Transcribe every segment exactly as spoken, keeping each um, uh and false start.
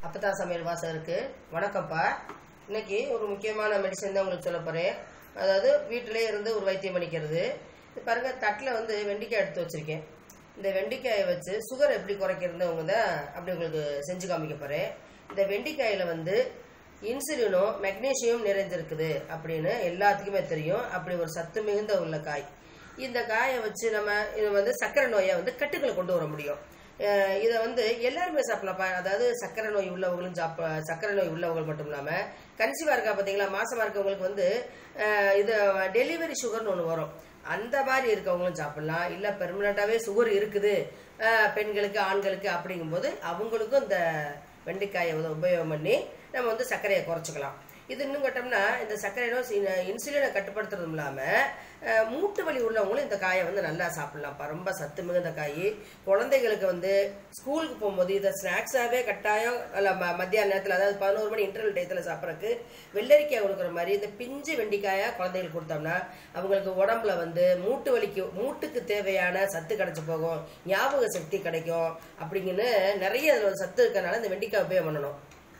அப்பதா சமையல் வாசகருக்கு வணக்கம்ப்பா. இன்னைக்கு ஒரு முக்கியமான மெடிசன் தான் உங்களுக்கு சொல்ல போறேன். அதாவது வீட்டிலேயே இருந்து ஒரு வைத்தியம் பண்ணிக்கிறது. பாருங்க, தட்டில் வந்து வெண்டிக்காய் எடுத்து வச்சிருக்கேன். இந்த வெண்டிக்காயை வச்சு சுகர் எப்படி குறைக்கிறதுவங்க தான் அப்படி உங்களுக்கு செஞ்சு காமிக்க போறேன். இந்த வெண்டிக்காயில வந்து இன்சுலினும் மெக்னீசியம் நிறைஞ்சிருக்குது அப்படின்னு எல்லாத்துக்குமே தெரியும். அப்படி ஒரு சத்து மிகுந்த உள்ள காய். இந்த காயை வச்சு நம்ம இது வந்து சர்க்கரை நோயை வந்து கட்டுக்களை கொண்டு வர முடியும். இதை வந்து எல்லாருமே சாப்பிடலாம். அதாவது சர்க்கரை நோய் உள்ளவங்களும் சாப்ப சர்க்கரை நோய் உள்ளவங்க மட்டும் இல்லாம கன்சீவா இருக்கா பாத்தீங்களா, மாசமா இருக்கவங்களுக்கு வந்து இது டெலிவரி சுகர்னு ஒண்ணு வரும். அந்த மாதிரி இருக்கவங்களும் சாப்பிடலாம். இல்ல பெர்மனண்டாவே சுகர் இருக்குது பெண்களுக்கு ஆண்களுக்கு அப்படிங்கும் போது அவங்களுக்கும் இந்த வெண்டைக்காயை உபயோகம் பண்ணி நம்ம வந்து சர்க்கரையை குறைச்சிக்கலாம். இது இன்னும் கேட்டோம்னா இந்த சர்க்கரை நோய் இன்சுலினை கட்டுப்படுத்துறதும் இல்லாம மூட்டு வலி உள்ளவங்களும் இந்த காயை வந்து நல்லா சாப்பிடலாம்ப்பா. ரொம்ப சத்து மிகுந்த காய். குழந்தைகளுக்கு வந்து ஸ்கூலுக்கு போகும்போது இதை ஸ்நாக்ஸாவே கட்டாயம் மத்தியான நேரத்தில், அதாவது பதினோரு மணி இன்டர்வல் டயத்தில் சாப்பிட்றதுக்கு வெள்ளரிக்காய் கொடுக்குற மாதிரி இந்த பிஞ்சு வெண்டிக்காயா குழந்தைகளுக்கு கொடுத்தோம்னா அவங்களுக்கு உடம்புல வந்து மூட்டு வலிக்கு மூட்டுக்கு தேவையான சத்து கிடைச்சி போகும், ஞாபக சக்தி கிடைக்கும். அப்படிங்கன்னு நிறைய அதில் சத்து இருக்கிறனால இந்த வெண்டிக்காய் உபயோகம் பண்ணணும்.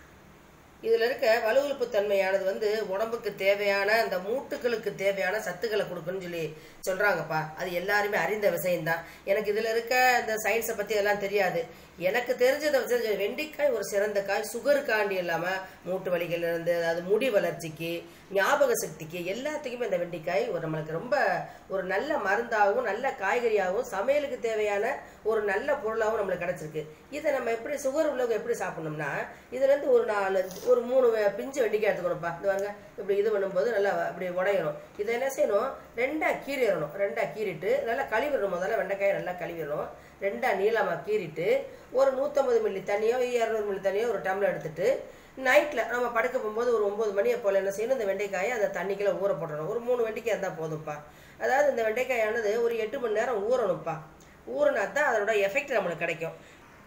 இதுல இருக்க வலுவழுப்பு தன்மையானது வந்து உடம்புக்கு தேவையான அந்த மூட்டுகளுக்கு தேவையான சத்துக்களை கொடுக்குன்னு சொல்லி சொல்றாங்கப்பா. அது எல்லாருமே அறிந்த விஷயம்தான். எனக்கு இதுல இருக்க இந்த சயின்ஸை பத்தி எல்லாம் தெரியாது. எனக்கு தெரிஞ்சதை வச்சு வெண்டிக்காய் ஒரு சிறந்த காய். சுகருக்காண்டி இல்லாம மூட்டு வலிகள் இருந்து, அதாவது முடி வளர்ச்சிக்கு, ஞாபக சக்திக்கு, எல்லாத்துக்குமே இந்த வெண்டிக்காய் ஒரு நம்மளுக்கு ரொம்ப ஒரு நல்ல மருந்தாகவும் நல்ல காய்கறியாகவும் சமையலுக்கு தேவையான ஒரு நல்ல பொருளாகவும் நம்மளுக்கு கிடைச்சிருக்கு. இதை நம்ம எப்படி சுகர் உள்ளவங்க எப்படி சாப்பிடணும்னா, இதுல இருந்து ஒரு நாலு ஒரு மூணு பிஞ்சு வெண்டிக்காய் எடுத்துக்கணும்ப்பா. இது வாங்க, இப்படி இது பண்ணும்போது நல்லா அப்படி உடையணும். இதை என்ன செய்யணும், ரெண்டா கீறிடணும். ரெண்டா கீறிட்டு நல்லா கழுவிடணும். முதல்ல வெண்டைக்காயை நல்லா கழுவிடணும். ரெண்டா நீளமா கீறிட்டு ஒரு நூற்றம்பது மில்லி தண்ணியோ இரநூறு மில்லி தண்ணியோ ஒரு டம்ளர் எடுத்துட்டு நைட்ல நம்ம படுக்க போகும்போது ஒரு ஒன்பது மணியை போல என்ன செய்யணும், இந்த வெண்டைக்காயை அந்த தண்ணிக்குள்ள ஊற போடணும். ஒரு மூணு வெண்டைக்காய் இருந்தால் போதும்ப்பா. அதாவது இந்த வெண்டைக்காயானது ஒரு எட்டு மணி நேரம் ஊறணும்ப்பா. ஊறினா தான் அதோட எஃபெக்ட் நம்மளுக்கு கிடைக்கும்.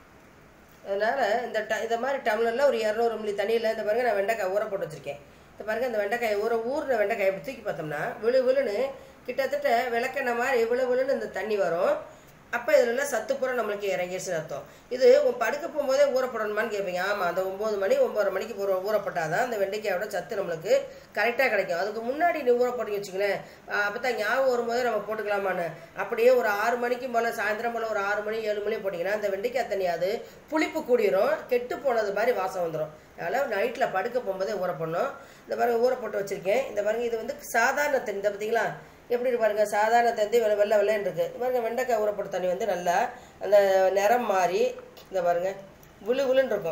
அதனால இந்த ட இந்த மாதிரி டம்ளர்ல ஒரு இரநூறு மில்லி தண்ணியில் இந்த பாருங்க நான் வெண்டைக்காய் ஊற போட்டு வச்சிருக்கேன். இந்த பாருங்க இந்த வெண்டைக்காய் ஊற ஊறின வெண்டைக்காய் எப்படி தூக்கி பார்த்தோம்னா விழு விழுன்னு கிட்டத்தட்ட விளக்கெண்ண மாதிரி விழு விழுன்னு இந்த தண்ணி வரும். அப்போ இதில் சத்துப்புறம் நம்மளுக்கு இறங்கிடுச்சுன்னு அர்த்தம். இது படுக்க போகும்போதே ஊறப்படணுமான்னு கேட்பீங்க. ஆமாம், அந்த ஒம்பது மணி ஒம்பது மணிக்கு ஊற ஊறப்பட்டாதான் அந்த வெண்டைக்காயோட சத்து நம்மளுக்கு கரெக்டாக கிடைக்கும். அதுக்கு முன்னாடி நீ ஊற போட்டிங்க வச்சுங்களேன், அப்போ தான் ஞாபகம் வரும்போதே நம்ம போட்டுக்கலாமான்னு. அப்படியே ஒரு ஆறு மணிக்கு போல் சாயந்தரம் போல் ஒரு ஆறு மணி ஏழு மணி போட்டிங்கன்னா அந்த வெண்டைக்காய் தண்ணியாது புளிப்பு கூடிரும், கெட்டு போனது மாதிரி வாசம் வந்துடும். அதனால் நைட்டில் படுக்க போகும்போதே ஊற போடணும். இந்த பாருங்க ஊற போட்டு வச்சுருக்கேன். இந்த பாருங்க இது வந்து சாதாரண தண்ணி. இதை பார்த்தீங்களா எப்படி பாருங்க, சாதாரண தண்ணி வெள்ளை வெள்ளை வெள்ளைன்னு இருக்கு. பாருங்க வெண்டைக்காய் ஊறப்பட்ட தண்ணி வந்து நல்லா அந்த நிறம் மாறி இந்த பாருங்க விழு விழுன்னு இருக்கும்.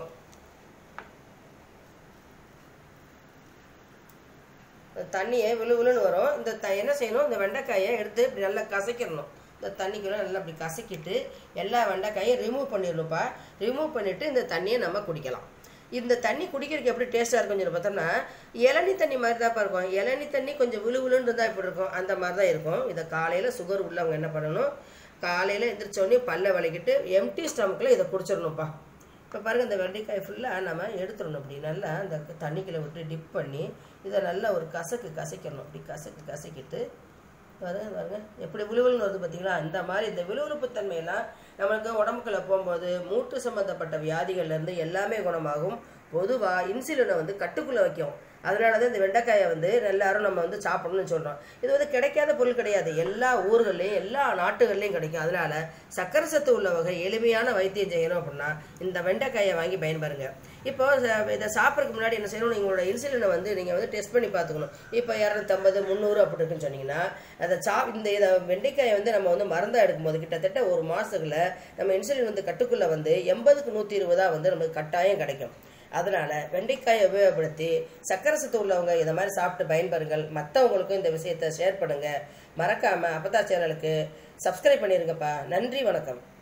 தண்ணியை விழு விழுன்னு வரும். இந்த த என்ன செய்யணும், இந்த வெண்டைக்காயை எடுத்து இப்படி நல்லா கசக்கிடணும். இந்த தண்ணிக்குள்ள நல்லா அப்படி கசக்கிட்டு எல்லா வெண்டைக்காயும் ரிமூவ் பண்ணிடணும்ப்பா. ரிமூவ் பண்ணிட்டு இந்த தண்ணியை நம்ம குடிக்கலாம். இந்த தண்ணி குடிக்கிறதுக்கு எப்படி டேஸ்ட்டாக இருக்கும்னு சொல்லி பார்த்தோம்னா இளநி தண்ணி மாதிரி தான் இருக்கும். இளநி தண்ணி கொஞ்சம் விழு விழுன்னு தான் இப்படி இருக்கும், அந்த மாதிரி தான் இருக்கும். இதை காலையில் சுகர் உள்ளவங்க என்ன பண்ணணும், காலையில் எந்திரிச்சோடனே பல்ல விளக்கிட்டு எம்டி ஸ்டமக்கில் இதை குடிச்சிடணும்ப்பா. இப்போ பாருங்கள், இந்த வெண்டைக்காய் ஃபுல்லாக நம்ம எடுத்துடணும். அப்படி நல்லா அந்த தண்ணிக்குள்ளே விட்டு டிப் பண்ணி இதை நல்லா ஒரு கசக்கு கசக்கணும். அப்படி கசக்கு கசக்கிட்டு பாருங்க பாருங்க எப்படி விழுவில்னு வருது பார்த்தீங்களா. இந்த மாதிரி இந்த விழுவிழுப்பு தன்மையெல்லாம் நம்மளுக்கு உடம்புக்குள்ள போகும்போது மூட்டு சம்மந்தப்பட்ட வியாதிகள்லேருந்து எல்லாமே குணமாகும். பொதுவாக இன்சுலினை வந்து கட்டுக்குள்ளே வைக்கும். அதனால தான் இந்த வெண்டைக்காயை வந்து எல்லாரும் நம்ம வந்து சாப்பிடணும்னு சொல்கிறோம். இது வந்து கிடைக்காத பொருள் கிடையாது. எல்லா ஊர்கள்லையும் எல்லா நாட்டுகள்லையும் கிடைக்கும். அதனால சக்கரை சத்து உள்ளவங்க எளிமையான வைத்தியம் செய்யணும் அப்படின்னா இந்த வெண்டைக்காயை வாங்கி பயன்பெறுங்க. இப்போ இதை சாப்பிட்றதுக்கு முன்னாடி என்ன செய்யணும், உங்களோட இன்சுலினை வந்து நீங்கள் வந்து டெஸ்ட் பண்ணி பார்த்துக்கணும். இப்போ இரநூத்தம்பது முந்நூறு அப்படி இருக்குன்னு சொன்னீங்கன்னா அதை சா இந்த இதை வெண்டைக்காயை வந்து நம்ம வந்து மருந்தாக எடுக்கும்போது கிட்டத்தட்ட ஒரு மாதத்துக்குள்ள நம்ம இன்சுலின் வந்து கட்டுக்குள்ளே வந்து எண்பதுக்கு நூற்றி இருபதாக வந்து நமக்கு கட்டாயம் கிடைக்கும். அதனால வெண்டைக்காயை உபயோகப்படுத்தி சக்கரை சத்து உள்ளவங்க இதை மாதிரி சாப்பிட்டு பயன்பெறுங்கள். மற்றவங்களுக்கும் இந்த விஷயத்தை ஷேர் பண்ணுங்க. மறக்காம அப்பதா சேனலுக்கு சப்ஸ்கிரைப் பண்ணிருங்கப்பா. நன்றி, வணக்கம்.